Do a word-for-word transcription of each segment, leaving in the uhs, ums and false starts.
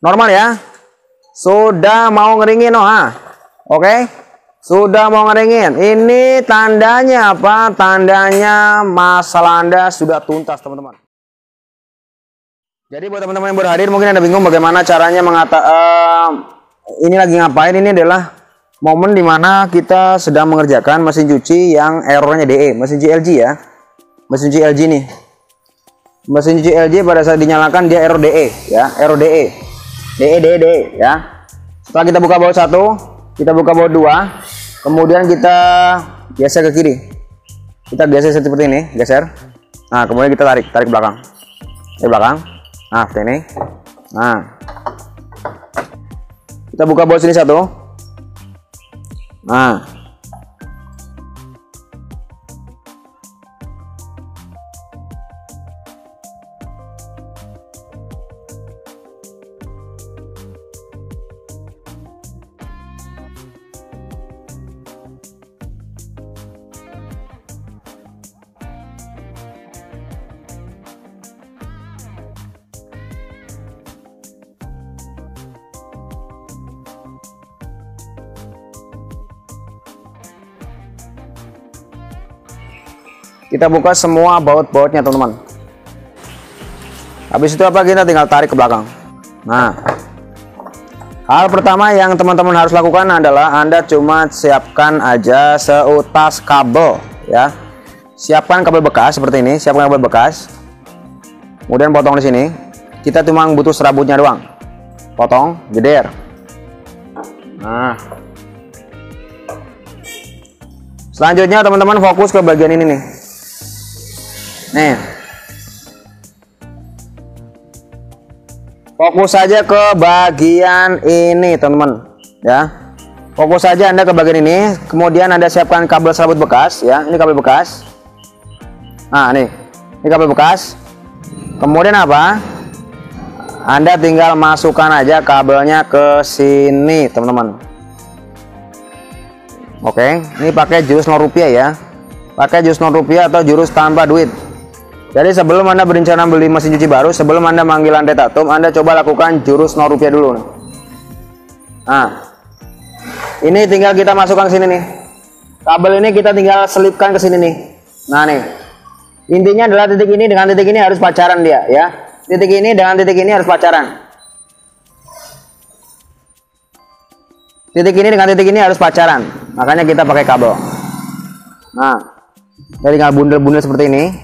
Normal ya. Sudah mau ngeringin, oh ha. Oke. Sudah mau ngeringin. Ini tandanya apa? Tandanya masalah Anda sudah tuntas, teman-teman. Jadi buat teman-teman yang berhadir, mungkin Anda bingung bagaimana caranya mengata uh, ini lagi ngapain. Ini adalah momen dimana kita sedang mengerjakan mesin cuci yang errornya D E, mesin cuci L G ya, mesin cuci L G nih, mesin cuci L G pada saat dinyalakan dia error D E ya, error D E, D E D E D E ya. Setelah kita buka baut satu, kita buka baut dua, kemudian kita geser ke kiri, kita geser seperti ini, geser. Nah kemudian kita tarik, tarik ke belakang, ke belakang. Nah seperti ini. Nah kita buka baut sini satu. Nah kita buka semua baut-bautnya teman-teman. Habis itu apa, kita tinggal tarik ke belakang. Nah hal pertama yang teman-teman harus lakukan adalah Anda cuma siapkan aja seutas kabel ya. Siapkan kabel bekas seperti ini, siapkan kabel bekas. Kemudian potong di sini. Kita cuma butuh serabutnya doang. Potong, jeder. Nah selanjutnya teman-teman fokus ke bagian ini nih. Nih, fokus saja ke bagian ini teman-teman ya. Fokus saja Anda ke bagian ini. Kemudian Anda siapkan kabel serabut bekas ya. Ini kabel bekas. Nah nih, ini kabel bekas. Kemudian apa? Anda tinggal masukkan aja kabelnya ke sini teman-teman. Oke, ini pakai jurus nol rupiah ya. Pakai jurus nol rupiah atau jurus tanpa duit. Jadi sebelum Anda berencana beli mesin cuci baru, sebelum Anda manggil Andre Tatum, Anda coba lakukan jurus nol rupiah dulu. Nah, ini tinggal kita masukkan ke sini nih. Kabel ini kita tinggal selipkan ke sini nih. Nah nih, intinya adalah titik ini dengan titik ini harus pacaran dia ya. Titik ini dengan titik ini harus pacaran. Titik ini dengan titik ini harus pacaran. Makanya kita pakai kabel. Nah, kita tinggal bundel-bundel seperti ini.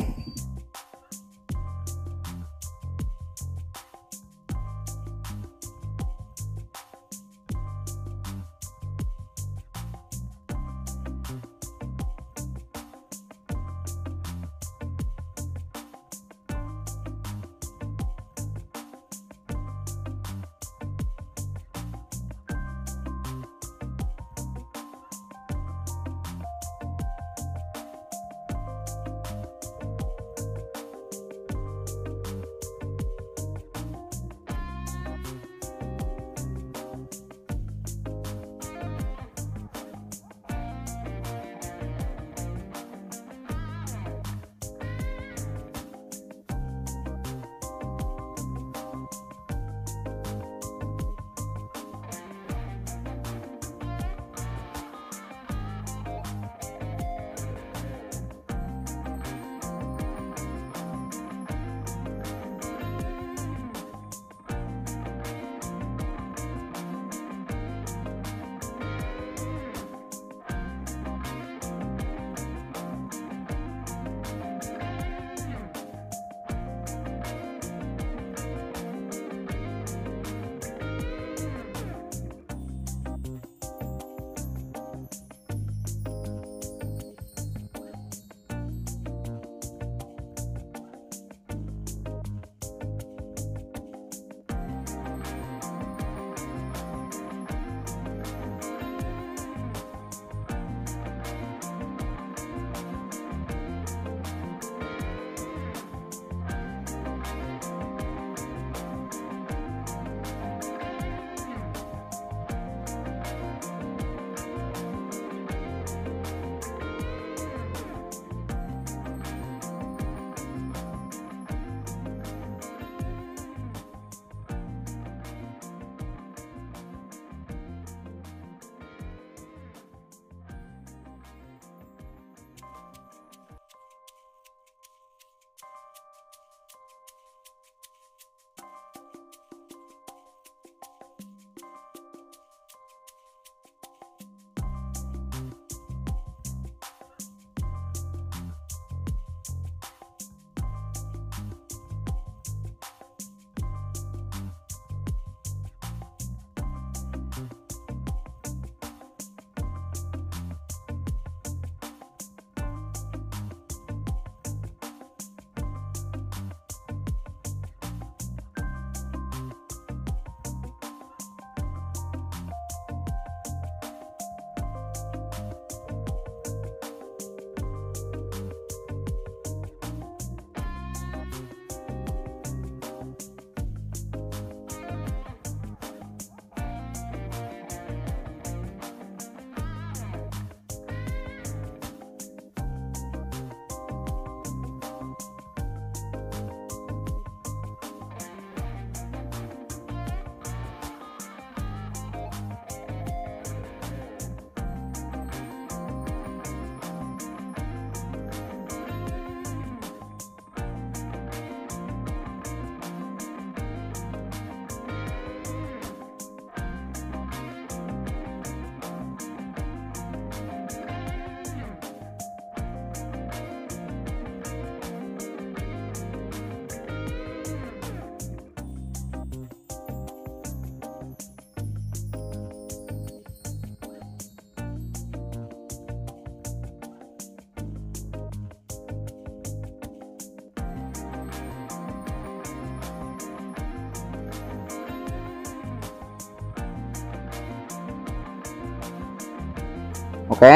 Oke.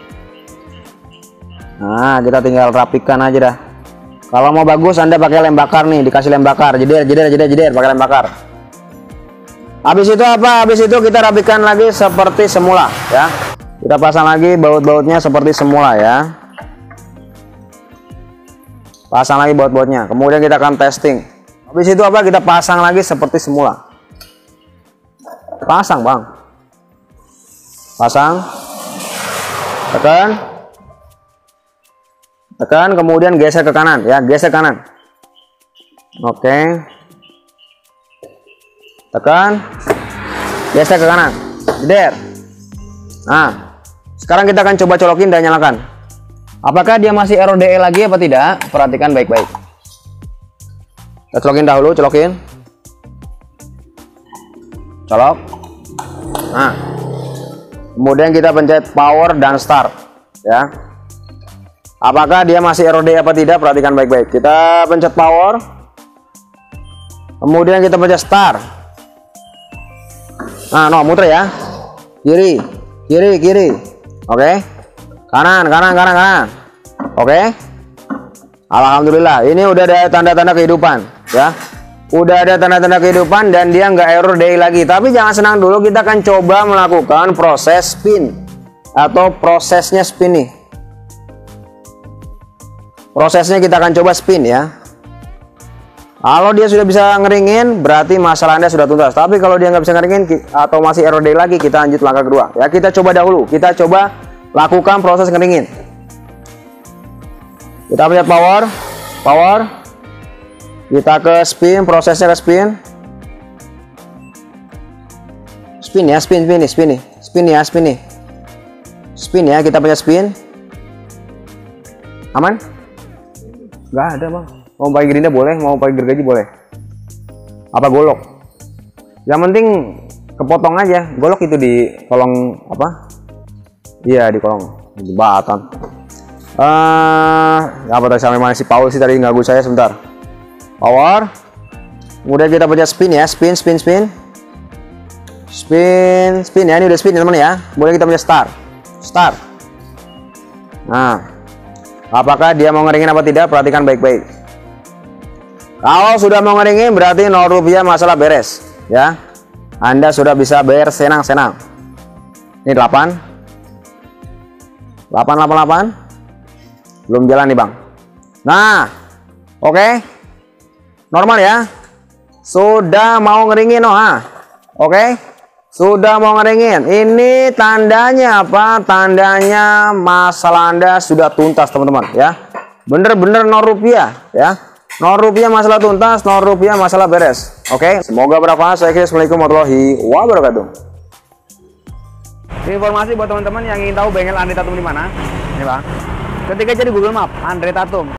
Nah, kita tinggal rapikan aja dah. Kalau mau bagus Anda pakai lem bakar nih, dikasih lem bakar, jeder jeder jeder jeder pakai lem bakar. Habis itu apa? Habis itu kita rapikan lagi seperti semula ya. Kita pasang lagi baut-bautnya seperti semula ya. Pasang lagi baut-bautnya. Kemudian kita akan testing. Habis itu apa? Kita pasang lagi seperti semula. Pasang, Bang. Pasang. Tekan. Tekan, kemudian geser ke kanan ya, geser kanan. Oke. Tekan. Geser ke kanan. Jeder. Nah, sekarang kita akan coba colokin dan nyalakan. Apakah dia masih error D E lagi apa tidak? Perhatikan baik-baik. Kita colokin dahulu, colokin. Colok. Nah. Kemudian kita pencet power dan start ya. Apakah dia masih error D E apa tidak? Perhatikan baik-baik. Kita pencet power. Kemudian kita pencet start. Nah, no, muter ya. Kiri, kiri, kiri. Oke. Kanan, kanan, kanan, kanan. Oke. Alhamdulillah, ini udah ada tanda-tanda kehidupan ya. Udah ada tanda-tanda kehidupan dan dia nggak error D E lagi. Tapi jangan senang dulu, kita akan coba melakukan proses spin atau prosesnya spin nih. Prosesnya kita akan coba spin ya. Kalau dia sudah bisa ngeringin, berarti masalah Anda sudah tuntas. Tapi kalau dia nggak bisa ngeringin atau masih error D E lagi, kita lanjut langkah kedua ya. Kita coba dahulu, kita coba lakukan proses ngeringin. Kita pencet power, power. Kita ke spin, prosesnya ke spin. Spin ya, spin, spin nih, spin nih. Spin ya, spin nih. Spin ya, kita pencet spin. Aman? Nggak ada, Bang. Mau pakai gerinda boleh, mau pakai gergaji boleh. Apa golok? Yang penting kepotong aja. Golok itu di kolong apa? Iya, di kolong jembatan. Eh, uh, apa tadi sampai mana si Paul sih tadi ganggu saya sebentar. Power. Kemudian kita pencet spin ya, spin, spin, spin. Spin, spin ya, ini udah spin teman-teman ya. Kemudian kita pencet start. Start. Nah, apakah dia mau ngeringin apa tidak? Perhatikan baik-baik. Kalau sudah mau ngeringin berarti nol rupiah masalah beres ya. Anda sudah bisa bayar senang-senang. Ini delapan. delapan delapan delapan. Belum jalan nih, Bang. Nah, oke. Okay. Normal ya. Sudah mau ngeringin oh, ha. Oke. Okay. Sudah mau ngeringin. Ini tandanya apa? Tandanya masalah Anda sudah tuntas, teman-teman ya. Bener-bener nol rupiah ya. nol rupiah masalah tuntas, nol rupiah masalah beres. Oke, okay? Semoga bermanfaat. Saya kira Assalamualaikum warahmatullahi wabarakatuh. Informasi buat teman-teman yang ingin tahu bengkel Andre Tatum di mana? Ini, Bang. Ketika jadi Google Map Andre Tatum.